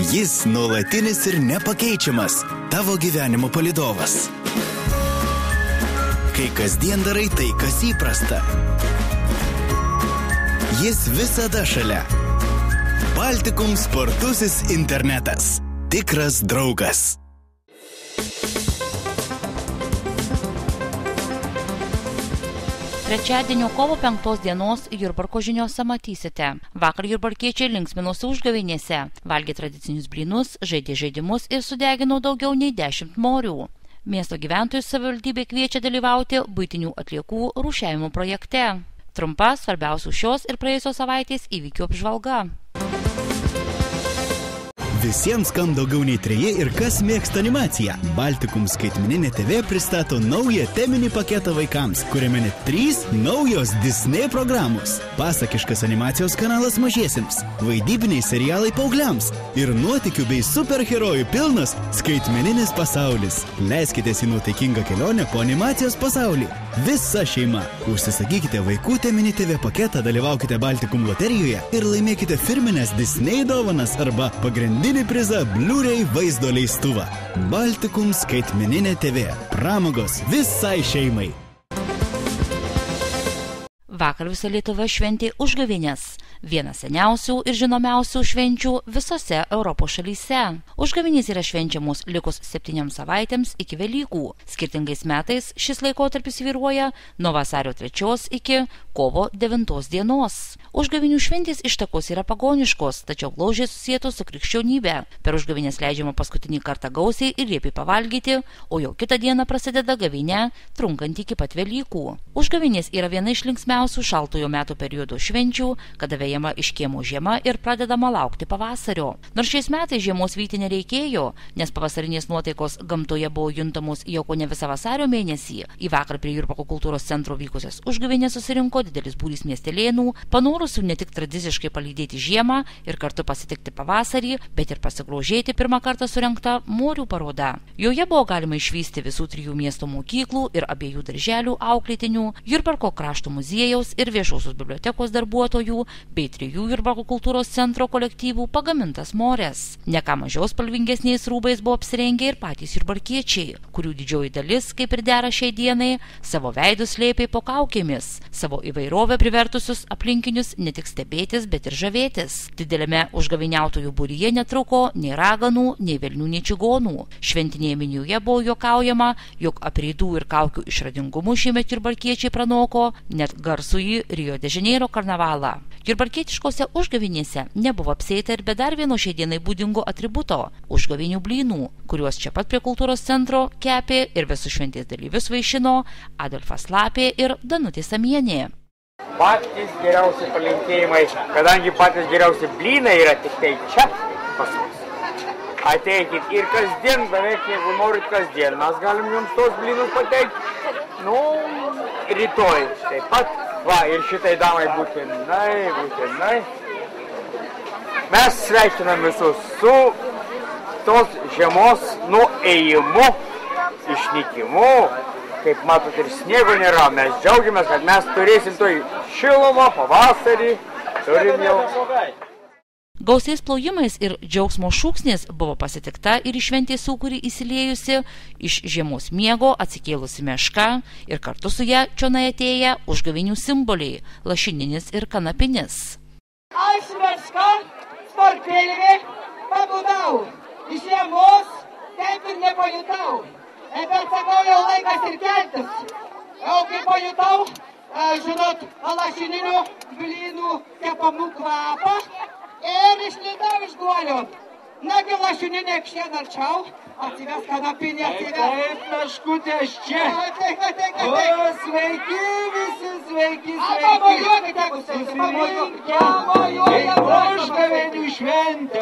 Jis nuolatinis ir nepakeičiamas tavo gyvenimo palydovas. Kai kasdien darai tai, kas įprasta. Jis visada šalia. Baltikum spartusis internetas. Tikras draugas. Trečiadienio kovo 5 dienos Jurbarko žiniose matysite. Vakar jurbarkiečiai linksminosi užgavėnėse, valgė tradicinius blynus, žaidė žaidimus ir sudegino daugiau nei 10 morių. Miesto gyventojus savivaldybė kviečia dalyvauti buitinių atliekų rūšiavimo projekte. Trumpa svarbiausių šios ir praėjusios savaitės įvykių apžvalga. Visiems kam daugiau nei 3 ir kas mėgsta animaciją. Baltikum skaitmeninė TV pristato naują teminį paketą vaikams, kuriame net 3 naujos Disney programos. Pasakiškas animacijos kanalas mažiesiems, vaidybiniai serialai paaugliams ir nuotykių bei superherojų pilnas skaitmeninis pasaulis. Leiskitės į nuotaikingą kelionę po animacijos pasaulį. Visa šeima. Užsisakykite vaikų teminį TV paketą, dalyvaukite Baltikum loterijoje ir laimėkite firminės Disney dovanas arba pagrindinį prizą Blu-ray vaizdo leistuvą. Baltikum skaitmeninė TV. Pramogos visai šeimai. Vakar visa Lietuva šventė užgavėnes. Vienas seniausių ir žinomiausių švenčių visose Europos šalyse. Užgavėnės yra švenčiamos likus 7 savaitėms iki Velykų. Skirtingais metais šis laikotarpis vyruoja nuo vasario 3 iki kovo 9 dienos. Užgavėnių šventės ištakos yra pagoniškos, tačiau glaužiai susietos su krikščionybė. Per užgavėnes leidžiama paskutinį kartą gausiai ir liepiai pavalgyti, o jau kitą dieną prasideda gavėnė, trunkanti iki pat Velykų. Užgavėnės yra viena iš linksmiausių šaltojo metų periodo švenčių, kada vejama iš kiemo žiema ir pradedama laukti pavasario. Nors šiais metais žiemos vyti nereikėjo, nes pavasarinės nuotaikos gamtoje buvo juntamos jau kone visą vasario mėnesį, į vakar prie Jurbarko kultūros centro vykusias užgavėnes susirinko didelis būrys miestelėnų, panorusių ne tik tradiciškai palydėti žiemą ir kartu pasitikti pavasarį, bet ir pasigrožėti pirmą kartą surengtą morių parodą. Joje buvo galima išvysti visų 3 miesto mokyklų ir abiejų darželių auklėtinių, Jurbarko krašto muziejaus ir viešosios bibliotekos darbuotojų bei 3 Jurbarko kultūros centro kolektyvų pagamintas mores. Ne ką mažiau spalvingesniais rūbais buvo apsirengę ir patys jurbarkiečiai, kurių didžioji dalis, kaip ir dera šiai dienai, savo veidus slėpė po kaukėmis, savo įvairovę privertusius aplinkinius ne tik stebėtis, bet ir žavėtis. Didelėme užgavėniautojų būryje netruko nei raganų, nei velnių, nei čigonų. Šventinėje minioje buvo juokaujama, jog apreidų ir kaukių išradingumu šiemet jurbarkiečiai pranoko net garsųjį Rio de Janeiro karnavalą. Jurbarkietiškose užgavėnėse nebuvo apsieita ir be dar vieno šiai dienai būdingo atributo – užgavėnių blynų, kuriuos čia pat prie kultūros centro kepė ir visus šventės dalyvius vaišino Adolfas Lapė ir Danutė Samienė. Patys geriausi palinkėjimai, kadangi patys geriausi blynai yra tik tai čia pas mus. Ateikit ir kasdien, beveik jeigu norit kasdien, mes galim jums tos blynus pateikti. Rytoj taip pat. Va, ir šitai damai būtinai. Mes sveikinam visus su tos žiemos nuėjimu, išnykimu. Kaip matot, ir sniego nėra. Mes džiaugiamės, kad mes turėsim toj šilumą, pavasarį. Turim jau. Gausiais plojimais ir džiaugsmo šūksnis buvo pasitikta ir į šventės sūkurį įsiliejusi iš žiemos miego atsikėlusi meška ir kartu su ją čionai atėję užgavėnių simboliai – lašininis ir kanapinis. Aš meška, sportpėlėje, pabudau, iš žiemos taip ir nepajutau. Bet sakau, jau laikas ir keltis. Jau kaip pajutau, žinot, lašininių blynų kepamų kvapą. Ir išlydau iš guolio. Nagi lašininė kšien arčiau, atsives kanapinį, atsives. Taip, meškutė, aš čia. O, sveiki visi, sveiki. Pamojuokit, jeigu pamojuojam. Užgavėnių šventė,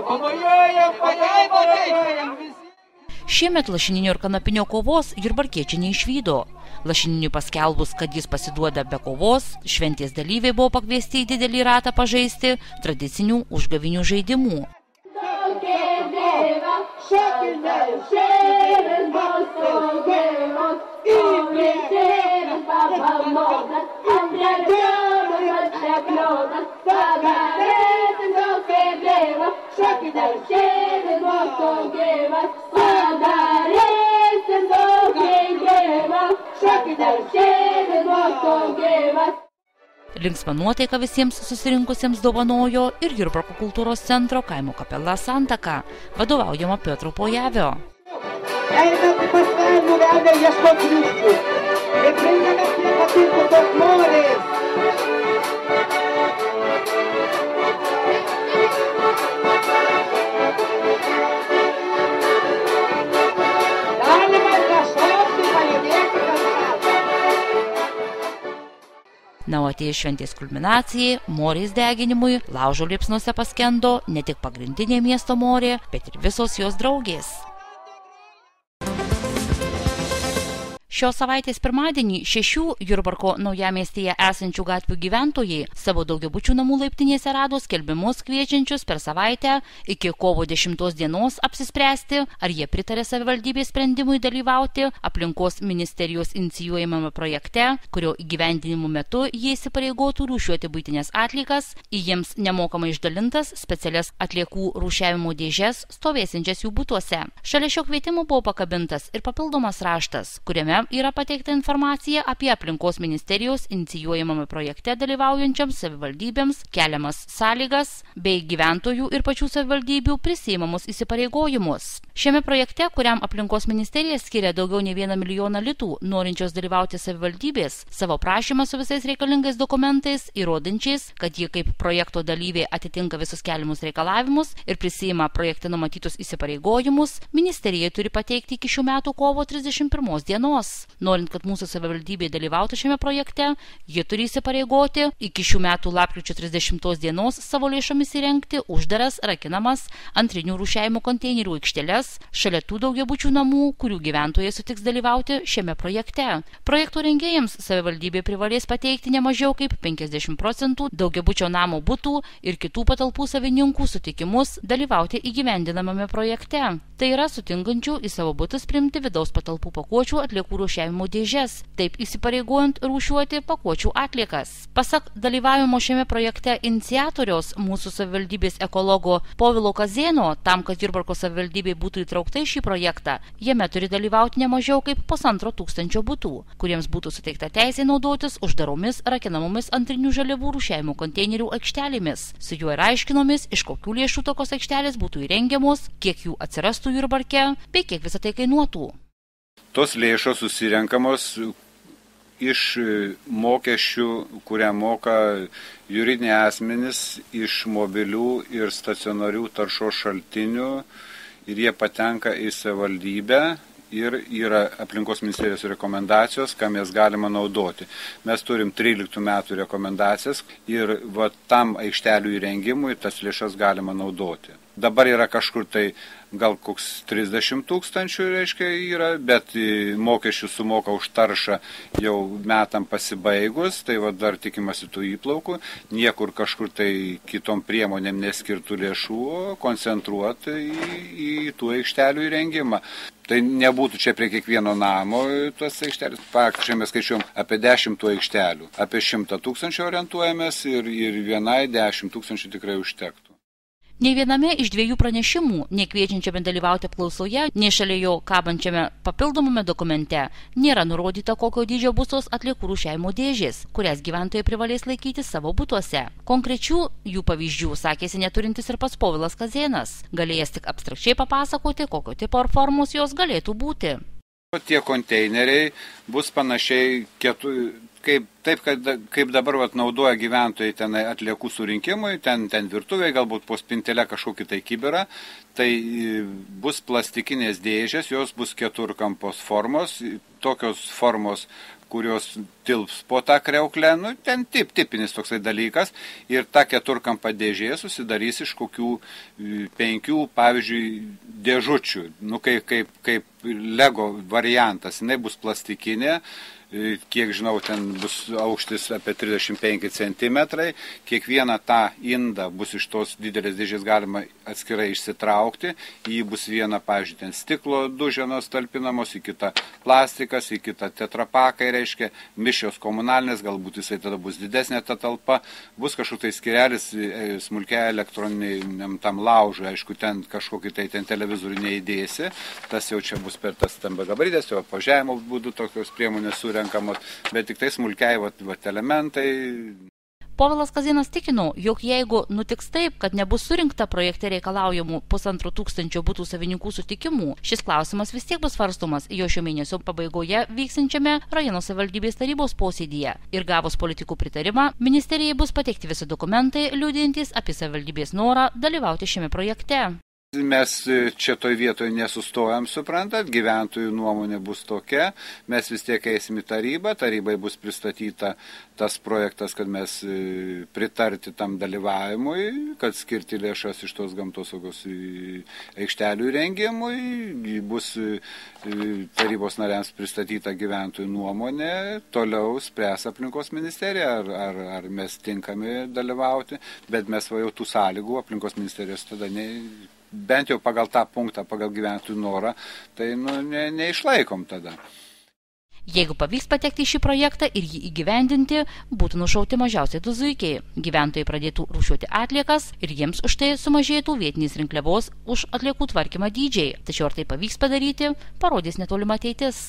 pamojuojam visi. Šiemet lašininio ir kanapinio kovos jurbarkiečiai neišvydo. Lašininiui paskelbus, kad jis pasiduoda be kovos, šventės dalyviai buvo pakviesti į didelį ratą pažaisti tradicinių užgavėnių žaidimų. Šakinę šėlį Linksma nuotaika visiems susirinkusiems dovanojo ir Jurbarko kultūros centro kaimo kapela Santaka, vadovaujama Petro Pojavio. Einate pas velnių vedę ieškot kryščių. Ir prieiname prie patirpusios morės. Galima kažkokį pajudėti kažką. Na, o atėjus šventės kulminacijai, morės deginimui, laužo liepsnuose paskendo ne tik pagrindinė miesto morė, bet ir visos jos draugės. Šios savaitės pirmadienį 6 Jurbarko naujamiestyje esančių gatvių gyventojai savo daugiabučių namų laiptinėse rado skelbimus kviečiančius per savaitę iki kovo 10 dienos apsispręsti, ar jie pritarė savivaldybės sprendimui dalyvauti aplinkos ministerijos inicijuojamame projekte, kurio įgyvendinimo metu jie įsipareigotų rūšiuoti buitinės atliekas į jiems nemokamai išdalintas specialias atliekų rūšiavimo dėžes stovėsiančias jų butuose. Šalia šio kvietimo buvo pakabintas ir papildomas raštas, kuriame yra pateikta informacija apie aplinkos ministerijos inicijuojamame projekte dalyvaujančiams savivaldybėms keliamas sąlygas bei gyventojų ir pačių savivaldybių prisiimamus įsipareigojimus. Šiame projekte, kuriam aplinkos ministerija skiria daugiau nei 1 milijoną litų norinčios dalyvauti savivaldybės, savo prašymą su visais reikalingais dokumentais įrodančiais, kad jie kaip projekto dalyvė atitinka visus keliamus reikalavimus ir prisiima projekte numatytus įsipareigojimus, ministerija turi pateikti iki šių metų kovo 31 dienos. Norint, kad mūsų savivaldybė dalyvautų šiame projekte, jie turi įsipareigoti iki šių metų lapkričio 30 dienos savo lėšomis įrengti uždaras, rakinamas antrinių rūšiavimo konteinerių aikšteles šalia tų daugiabučių namų, kurių gyventojai sutiks dalyvauti šiame projekte. Projekto rengėjams savivaldybė privalės pateikti ne mažiau kaip 50% daugiabučio namo butų ir kitų patalpų savininkų sutikimus dalyvauti įgyvendinamame projekte. Tai yra sutinkančių į savo butus priimti vidaus patalpų pakuočių atliekų rūšiavimo dėžes, taip įsipareigojant rūšiuoti pakuočių atliekas. Pasak dalyvavimo šiame projekte iniciatoriaus, mūsų savivaldybės ekologo Povilo Kazėno, tam, kad Jurbarko savivaldybė būtų įtraukta į šį projektą, jame turi dalyvauti ne mažiau kaip 1500 butų, kuriems būtų suteikta teisė naudotis uždaromis rakinamomis antrinių žaliavų rūšiavimo konteinerių aikštelėmis. Su juo ir aiškinomis, iš kokių lėšų tokios aikštelės būtų įrengiamos, kiek jų atsirastų Jurbarke, bei kiek visą tai kainuotų. Tos lėšos susirenkamos iš mokesčių, kurią moka juridiniai asmenys iš mobilių ir stacionarių taršos šaltinių ir jie patenka į savivaldybę ir yra aplinkos ministerijos rekomendacijos, kam jas galima naudoti. Mes turim 13 metų rekomendacijas ir tam aikštelių įrengimui tas lėšas galima naudoti. Dabar yra kažkur tai gal koks 30 000, reiškia, yra, bet mokesčių sumoka už taršą jau metam pasibaigus, tai dar tikimasi tų įplaukų, niekur kažkur tai kitom priemonėm neskirtų lėšų, koncentruoti į tų aikštelių įrengimą. Tai nebūtų čia prie kiekvieno namo tas aikštelis. Faktiškai mes skaičiuojam apie 10 tų aikštelių. Apie 100 000 orientuojamės ir vienai 10 000 tikrai užtektų. Nei viename iš 2 pranešimų, nekviečiančiame dalyvauti apklausoje, nei šalia jo kabančiame papildomame dokumente, nėra nurodyta, kokio dydžio bus tos atliekų rūšiavimo dėžės, kurias gyventojai privalės laikyti savo butuose. Konkrečių jų pavyzdžių sakėsi neturintis ir pats Povilas Kazėnas, galėjęs tik abstrakčiai papasakoti, kokio tipo ar formos jos galėtų būti. Tie konteineriai bus panašiai kaip dabar naudoja gyventojai ten atliekų surinkimui, ten virtuvėje, galbūt po spintelę kažkokį tai kibirą, tai bus plastikinės dėžės, jos bus keturkampos formos, tokios formos, kurios tilps po tą kriauklę, ten tipinis toksai dalykas, ir ta keturkampa dėžė susidarys iš kokių 5, pavyzdžiui, dėžučių, kaip Lego variantas, jinai bus plastikinė, kiek žinau, ten bus aukštis apie 35 cm, kiekvieną tą indą bus iš tos didelės dėžės galima atskirai išsitraukti, į jį bus viena, pavyzdžiui, ten stiklo duženos talpinamos, į kitą plastikas, į kitą tetrapakai, reiškia, mišrios komunalinės, galbūt jisai tada bus didesnė ta talpa, bus kažkoks skyrelis smulkiai elektroniniam tam laužui, aišku, ten kažkokį tai ten televizorių neįdėsi, tas jau čia bus per tas stambiagabaritės, jo apvažiavimo būdu tokios priemonės surenkamos, bet tik tai smulkiai elementai. Povilas Kazėnas tikino, jog jeigu nutiks taip, kad nebus surinkta projekte reikalaujamų 1500 butų savininkų sutikimų, šis klausimas vis tiek bus svarstomas jo šio mėnesio pabaigoje vyksiančiame rajono savivaldybės tarybos posėdyje. Ir gavus politikų pritarimą, ministerijai bus pateikti visi dokumentai, liudijantys apie savivaldybės norą dalyvauti šiame projekte. Mes čia toj vietoje nesustojam, suprantat, gyventojų nuomonė bus tokia, mes vis tiek eisim į tarybą, tarybai bus pristatyta tas projektas, kad mes pritarti tam dalyvavimui, kad skirti lėšas iš tos gamtosaugos aikštelių įrengimui, bus tarybos nariams pristatyta gyventojų nuomonė, toliau spręs aplinkos ministerija, ar mes tinkami dalyvauti, bet mes jau tų sąlygų aplinkos ministerijos tada bent jau pagal tą punktą, pagal gyventojų norą, tai neišlaikom tada. Jeigu pavyks patekti į šį projektą ir jį įgyvendinti, būtų nušauti mažiausiai 2 zuikiai. Gyventojai pradėtų rūšiuoti atliekas ir jiems už tai sumažėtų vietinės rinkliavos už atliekų tvarkymą dydžiai. Tačiau ar tai pavyks padaryti, parodys netolima ateitis.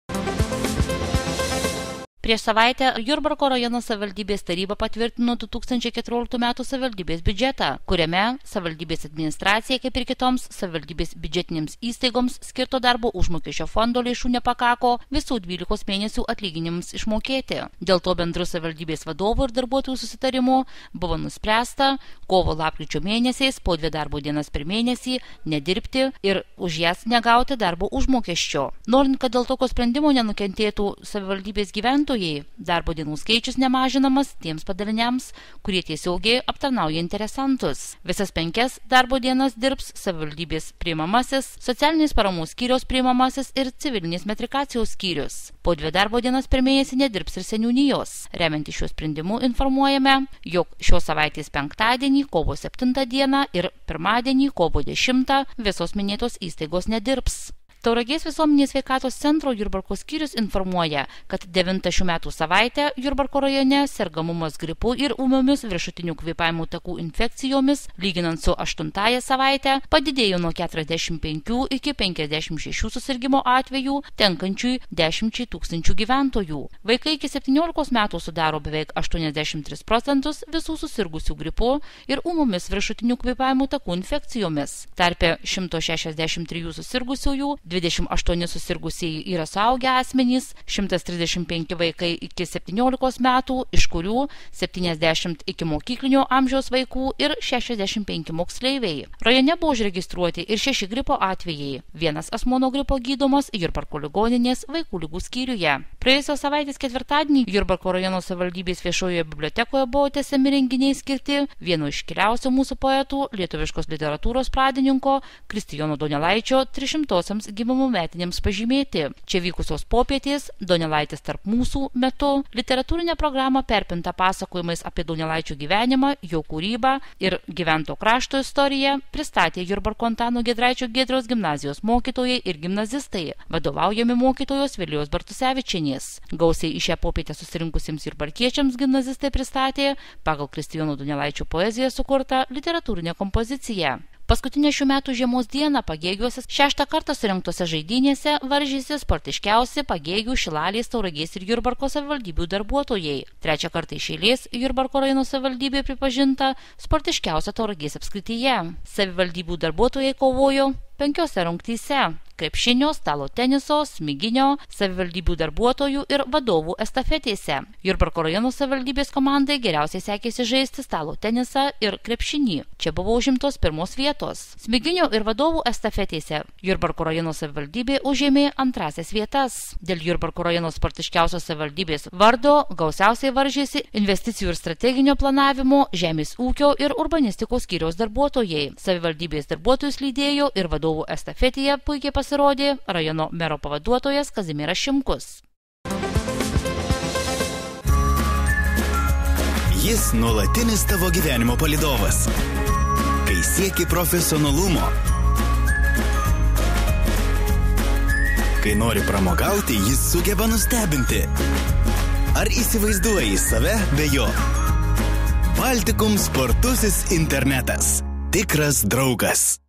Prieš savaitę Jurbarko rajono savivaldybės taryba patvirtino 2014 metų savivaldybės biudžetą, kuriame savivaldybės administracija, kaip ir kitoms savivaldybės biudžetinėms įstaigoms skirto darbo užmokesčio fondo lėšų nepakako visų 12 mėnesių atlyginimams išmokėti. Dėl to bendru savivaldybės vadovų ir darbuotojų susitarimu buvo nuspręsta kovo-lapkričio mėnesiais po 2 darbo dienas per mėnesį nedirbti ir už jas negauti darbo užmokesčio. Norint, kad dėl tokio sprendimo nenukentėtų savivaldybės gyventojai, darbo dienų skaičius nemažinamas tiems padaliniams, kurie tiesiogiai aptarnauja interesantus. Visas 5 darbo dienas dirbs savivaldybės priimamasis, socialinės paramos skyriaus priimamasis ir civilinės metrikacijos skyrius. Po 2 darbo dienas per mėnesį nedirbs ir seniūnijos. Remiantį šiuo sprendimu informuojame, jog šios savaitės penktadienį, kovo 7 dieną ir pirmadienį, kovo 10 visos minėtos įstaigos nedirbs. Tauragės visuomenės sveikatos centro Jurbarko skyrius informuoja, kad 9 šių metų savaitę Jurbarko rajone sergamumas gripu ir ūmiomis viršutinių kvėpavimo takų infekcijomis, lyginant su 8 savaitę, padidėjo nuo 45 iki 56 susirgimo atvejų, tenkančių 10 000 gyventojų. Vaikai iki 17 metų sudaro beveik 83% visų susirgusių gripu ir ūmiomis viršutinių kvėpavimo takų infekcijomis. Tarpe 163 susirgusiųjų 28 susirgusieji yra suaugę asmenys, 135 vaikai iki 17 metų, iš kurių 70 iki mokyklinio amžiaus vaikų ir 65 moksleiviai. Rajone buvo užregistruoti ir 6 gripo atvejai. 1 asmuo nuo gripo gydomas Jurbarko ligoninės vaikų ligų skyriuje. Praėjusios savaitės ketvirtadienį Jurbarko rajono savivaldybės viešojoje bibliotekoje buvo tęsiami renginiai skirti vieno iškiliausių mūsų poetų, lietuviškos literatūros pradininko Kristijono Donelaičio 300 gimimo metinėms pažymėti. Čia vykusios popietės Donelaitis tarp mūsų metu literatūrinę programą perpinta pasakojimais apie Donelaičio gyvenimą, jo kūrybą ir gyvento krašto istoriją pristatė Jurbarko Antano Giedraičio Giedros gimnazijos mokytojai ir gimnazistai, vadovaujami mokytojos Vilijos Bartusevičienės. Gausiai į šią popietę susirinkusiems jurbarkiečiams gimnazistai pristatė pagal Kristijono Donelaičio poeziją sukurtą literatūrinę kompoziciją. Paskutinę šių metų žiemos dieną Pagėgiuose 6 kartą surengtose žaidynėse varžėsi sportiškiausi Pagėgių, Šilalės, Tauragės ir Jurbarko savivaldybių darbuotojai. 3 kartą iš eilės Jurbarko rajono savivaldybė pripažinta sportiškiausia Tauragės apskrityje. Savivaldybių darbuotojai kovojo 5 rungtyse – krepšinio, stalo teniso, smiginio, savivaldybių darbuotojų ir vadovų estafetėse. Jurbarko rajono savivaldybės komandai geriausiai sekėsi žaisti stalo tenisą ir krepšinį. Čia buvo užimtos 1 vietos. Smiginio ir vadovų estafetėse Jurbarko rajono savivaldybė užėmė 2 vietas. Dėl Jurbarko rajono sportiškiausios savivaldybės vardo gausiausiai varžėsi investicijų ir strateginio planavimo, žemės ūkio ir urbanistikos skyriaus darbuotojai. Savivaldybės darbuotojus lydėjo ir vadovų estafetėje puikiai pasirodė rajono mero pavaduotojas Kazimieras Šimkus. Jis nuolatinis tavo gyvenimo palydovas. Kai sieki profesionalumo, kai nori pramogauti, jis sugeba nustebinti. Ar įsivaizduoji save be jo? Baltikum spartusis internetas. Tikras draugas.